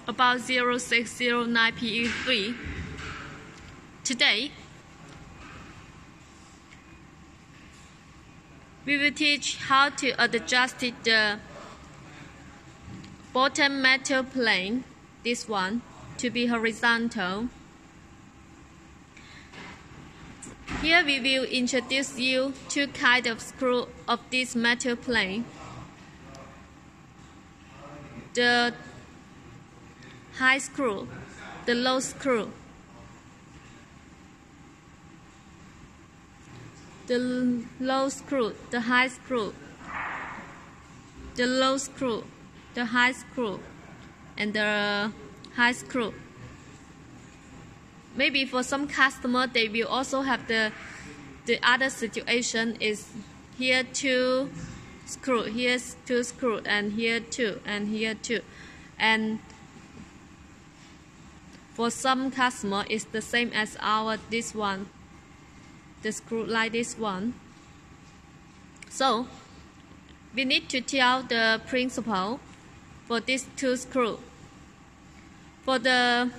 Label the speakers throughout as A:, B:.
A: about 0609 PE3. Today, we will teach how to adjust the bottom metal plane, this one, to be horizontal. Here we will introduce you two kinds of screw of this metal plane. The high screw, the low screw. The low screw, the high screw. The low screw, the high screw, and the high screw. Maybe for some customer, they will also have the other situation is here two screw, here's two screw, and here two, and here two. And for some customer, it's the same as this one, the screw like this one. So we need to tell the principle for these two screws. For the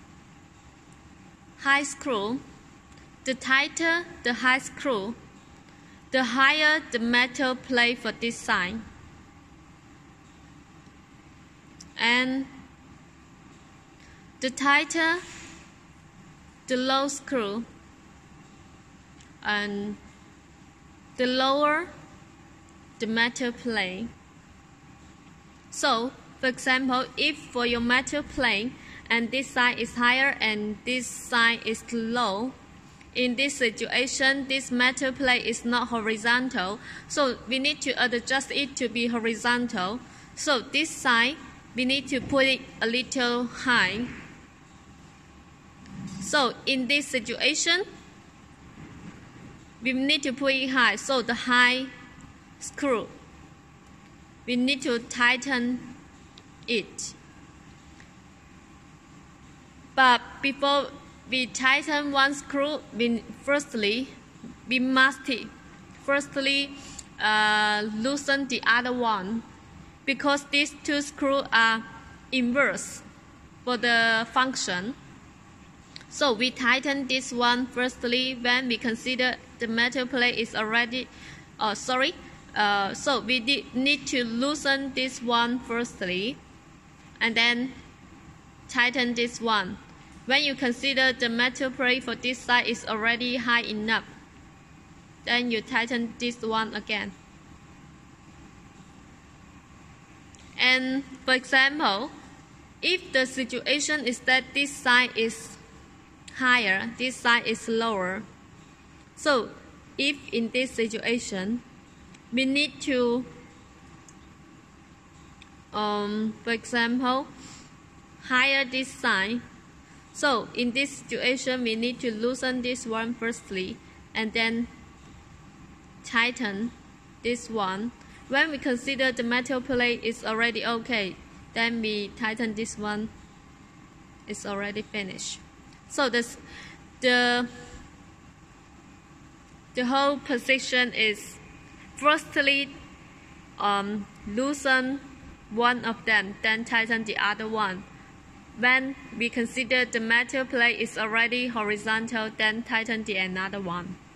A: high screw, the tighter the high screw, the higher the metal plate for this side. And the tighter the low screw, and the lower the metal plate. So, for example, if for your metal plate and this side is higher and this side is low, in this situation, this metal plate is not horizontal, so we need to adjust it to be horizontal. So this side, we need to put it a little high. So in this situation, we need to put it high. So the high screw, we need to tighten it. But before we tighten one screw, we must loosen the other one, because these two screws are inverse for the function. So we tighten this one firstly when we consider the metal plate is already, so we need to loosen this one firstly, and then tighten this one. When you consider the metal plate for this side is already high enough, then you tighten this one again. And for example, if the situation is that this side is higher, this side is lower, so if in this situation, we need to, for example, higher this side. So in this situation, we need to loosen this one firstly, and then tighten this one. When we consider the metal plate is already okay, then we tighten this one. It's already finished. So the whole position is firstly loosen one of them, then tighten the other one. When we consider the metal plate is already horizontal, then tighten the another one.